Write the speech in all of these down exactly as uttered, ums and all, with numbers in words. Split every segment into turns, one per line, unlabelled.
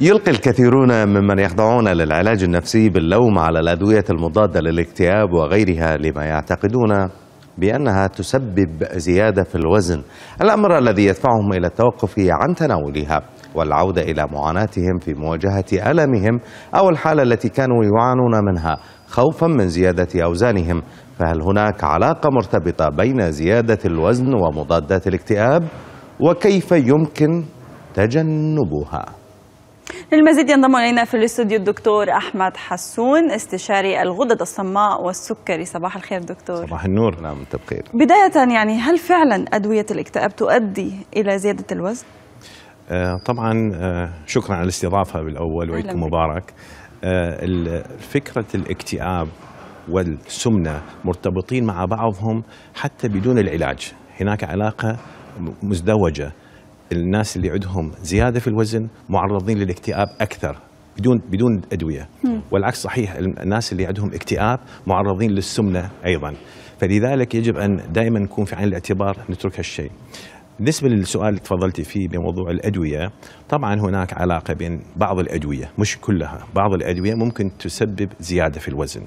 يلقي الكثيرون ممن يخضعون للعلاج النفسي باللوم على الأدوية المضادة للاكتئاب وغيرها لما يعتقدون بأنها تسبب زيادة في الوزن، الأمر الذي يدفعهم إلى التوقف عن تناولها والعودة إلى معاناتهم في مواجهة ألمهم أو الحالة التي كانوا يعانون منها خوفا من زيادة أوزانهم. فهل هناك علاقة مرتبطة بين زيادة الوزن ومضادات الاكتئاب؟ وكيف يمكن تجنبها؟
للمزيد ينضم إلينا في الاستوديو الدكتور أحمد حسون، استشاري الغدد الصماء والسكري. صباح الخير دكتور.
صباح النور.
نعم بخير.
بداية يعني هل فعلا أدوية الاكتئاب تؤدي إلى زيادة الوزن؟
آه طبعا آه شكرا على الاستضافة بالأول وعيدكم مبارك. آه فكرة الاكتئاب والسمنة مرتبطين مع بعضهم حتى بدون العلاج، هناك علاقة مزدوجة. الناس اللي عندهم زيادة في الوزن معرضين للاكتئاب أكثر بدون بدون أدوية، والعكس صحيح، الناس اللي عندهم اكتئاب معرضين للسمنة أيضا. فلذلك يجب أن دائما نكون في عين الاعتبار نترك هالشيء. بالنسبة للسؤال اللي تفضلتي فيه بموضوع الأدوية، طبعا هناك علاقة بين بعض الأدوية، مش كلها، بعض الأدوية ممكن تسبب زيادة في الوزن.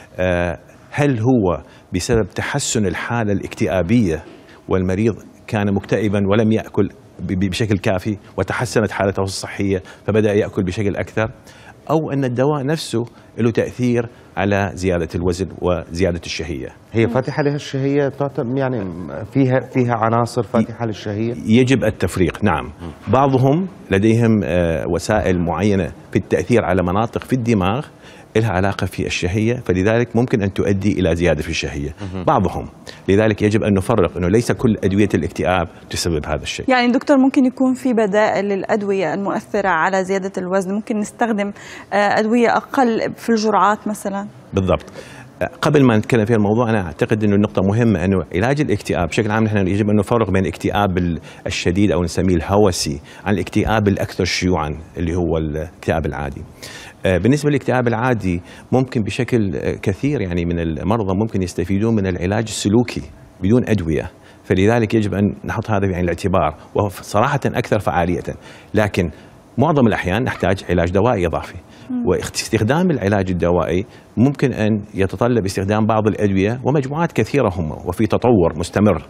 هل هو بسبب تحسن الحالة الاكتئابية والمريض كان مكتئبا ولم يأكل بشكل كافي وتحسنت حالته الصحية فبدأ يأكل بشكل أكثر، أو أن الدواء نفسه له تأثير على زيادة الوزن وزيادة الشهية؟
هي فاتحة لها الشهية، تعتبر يعني فيها فيها عناصر فاتحة للشهية؟
يجب التفريق، نعم. بعضهم لديهم وسائل معينة في التأثير على مناطق في الدماغ لها علاقة في الشهية، فلذلك ممكن أن تؤدي إلى زيادة في الشهية. بعضهم، لذلك يجب أن نفرق أنه ليس كل أدوية الاكتئاب تسبب هذا الشيء.
يعني دكتور ممكن يكون في بدائل للأدوية المؤثرة على زيادة الوزن، ممكن نستخدم أدوية أقل في الجرعات مثلا؟ بالضبط.
قبل ما نتكلم في الموضوع، أنا أعتقد أنه النقطة مهمة أنه علاج الاكتئاب بشكل عام نحن يجب أن نفرق بين الاكتئاب الشديد أو نسميه الهوسي عن الاكتئاب الأكثر شيوعا اللي هو الاكتئاب العادي. بالنسبة للاكتئاب العادي ممكن بشكل كثير يعني من المرضى ممكن يستفيدون من العلاج السلوكي بدون أدوية، فلذلك يجب أن نحط هذا بعين الاعتبار، وهو صراحة أكثر فعالية. لكن معظم الأحيان نحتاج علاج دوائي إضافي، واستخدام العلاج الدوائي ممكن أن يتطلب استخدام بعض الأدوية، ومجموعات كثيرة هم وفي تطور مستمر.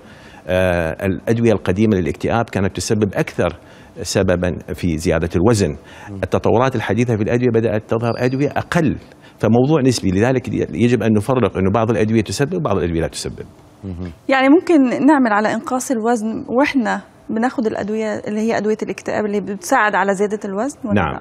آه الأدوية القديمة للاكتئاب كانت تسبب أكثر سببا في زيادة الوزن. التطورات الحديثة في الأدوية بدأت تظهر أدوية أقل، فموضوع نسبي، لذلك يجب أن نفرق أنه بعض الأدوية تسبب وبعض الأدوية لا تسبب.
يعني ممكن نعمل على إنقاص الوزن وإحنا بناخذ الأدوية اللي هي أدوية الاكتئاب اللي بتساعد على زيادة الوزن؟
نعم،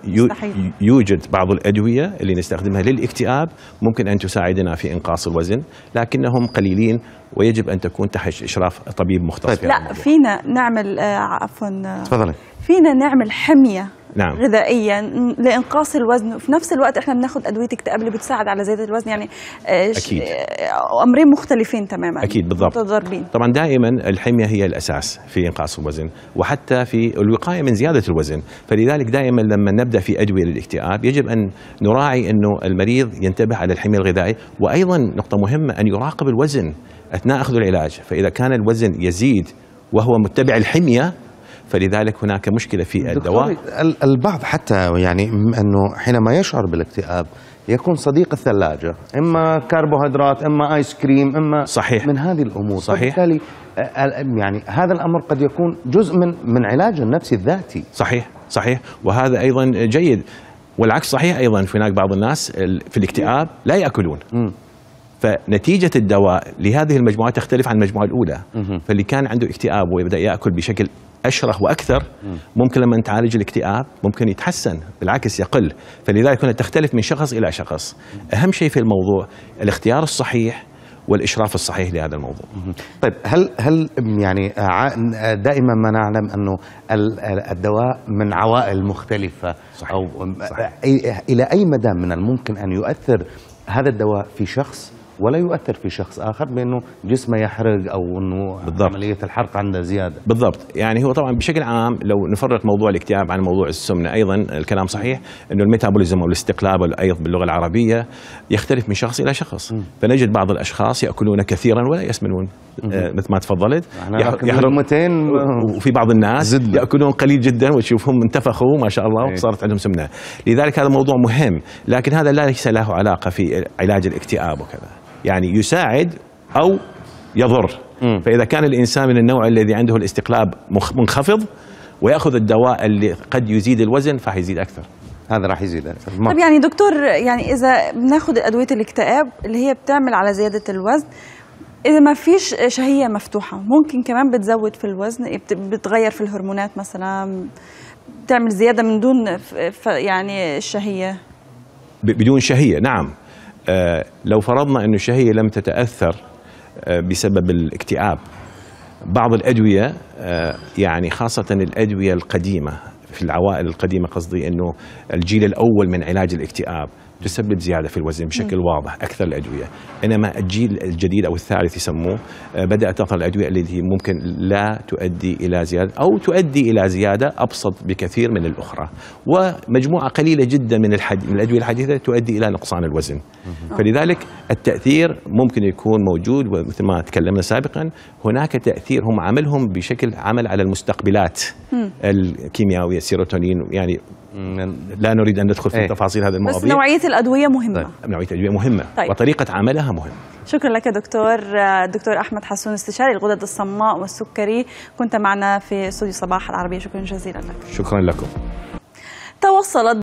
يوجد بعض الأدوية اللي نستخدمها للاكتئاب ممكن أن تساعدنا في إنقاص الوزن، لكنهم قليلين ويجب أن تكون تحت إشراف طبيب مختص.
لا، فينا نعمل آه عفوا
تفضلي.
فينا نعمل حمية
نعم.
غذائيا لإنقاص الوزن، وفي نفس الوقت احنا بناخذ أدوية اكتئاب اللي بتساعد على زيادة الوزن، يعني
أكيد.
أمرين مختلفين تماما.
أكيد بالضبط.
متضاربين.
طبعا دائما الحمية هي الأساس في إنقاص الوزن وحتى في الوقاية من زيادة الوزن، فلذلك دائما لما نبدأ في أدوية للاكتئاب يجب أن نراعي أنه المريض ينتبه على الحمية الغذائية، وأيضا نقطة مهمة أن يراقب الوزن أثناء أخذ العلاج، فإذا كان الوزن يزيد وهو متبع الحمية فلذلك هناك مشكلة في الدواء.
البعض حتى يعني أنه حينما يشعر بالاكتئاب يكون صديق الثلاجة، إما كربوهيدرات إما آيس كريم إما
صحيح.
من هذه الأمور.
صحيح.
فبالتالي يعني هذا الأمر قد يكون جزء من من علاج النفسي الذاتي.
صحيح صحيح، وهذا أيضا جيد، والعكس صحيح أيضا. في هناك بعض الناس في الاكتئاب لا يأكلون، م. فنتيجة الدواء لهذه المجموعات تختلف عن المجموعة الأولى. م. فاللي كان عنده اكتئاب ويبدأ يأكل بشكل أشرح وأكثر ممكن لما تعالج الاكتئاب ممكن يتحسن، بالعكس يقل. فلذلك هنا تختلف من شخص إلى شخص. أهم شيء في الموضوع الاختيار الصحيح والإشراف الصحيح لهذا الموضوع.
طيب هل هل يعني دائما ما نعلم أنه الدواء من عوائل مختلفة؟ صحيح. أو صحيح. إلى أي مدى من الممكن أن يؤثر هذا الدواء في شخص ولا يؤثر في شخص آخر بأنه جسمه يحرق أو أنه بالضبط. عملية الحرق عنده زيادة.
بالضبط. يعني هو طبعا بشكل عام لو نفرق موضوع الاكتئاب عن موضوع السمنة، أيضا الكلام صحيح أنه الميتابوليزم أو الاستقلاب الأيض باللغة العربية يختلف من شخص إلى شخص. م. فنجد بعض الأشخاص يأكلون كثيرا ولا يسمنون آه مثل ما تفضلت،
يحرمتين،
وفي بعض الناس
زدنا.
يأكلون قليل جدا وتشوفهم انتفخوا ما شاء الله وصارت عندهم سمنة. لذلك هذا موضوع مهم، لكن هذا ليس له علاقة في علاج الاكتئاب وكذا، يعني يساعد أو يضر. م. فإذا كان الإنسان من النوع الذي عنده الاستقلاب منخفض ويأخذ الدواء اللي قد يزيد الوزن فحيزيد أكثر.
هذا راح يزيد أكثر.
طب يعني دكتور، يعني إذا بناخذ أدوية الاكتئاب اللي هي بتعمل على زيادة الوزن، إذا ما فيش شهية مفتوحة ممكن كمان بتزود في الوزن، بتغير في الهرمونات مثلا، بتعمل زيادة من دون يعني الشهية؟
بدون شهية، نعم. آه لو فرضنا أن الشهية لم تتأثر آه بسبب الاكتئاب، بعض الأدوية آه يعني خاصة الأدوية القديمة في العوائل القديمة، قصدي أنه الجيل الأول من علاج الاكتئاب تسبب زيادة في الوزن بشكل م. واضح أكثر الأدوية. إنما الجيل الجديد أو الثالث يسموه بدأت تظهر الأدوية التي ممكن لا تؤدي إلى زيادة أو تؤدي إلى زيادة أبسط بكثير من الأخرى، ومجموعة قليلة جدا من, الحد... من الأدوية الحديثة تؤدي إلى نقصان الوزن. م. فلذلك التأثير ممكن يكون موجود، ومثل ما تكلمنا سابقا هناك تأثير هم عملهم بشكل عمل على المستقبلات م. الكيميائية، السيروتونين، يعني لا نريد أن ندخل في ايه. تفاصيل هذه المواضيع،
بس نوعية الأدوية مهمة.
طيب. نوعية الأدوية مهمة. طيب. وطريقة عملها مهمة.
شكرا لك دكتور. الدكتور أحمد حسون، استشاري الغدد الصماء والسكري، كنت معنا في استوديو صباح العربية. شكرا جزيلا لك.
شكرا لكم.
توصلت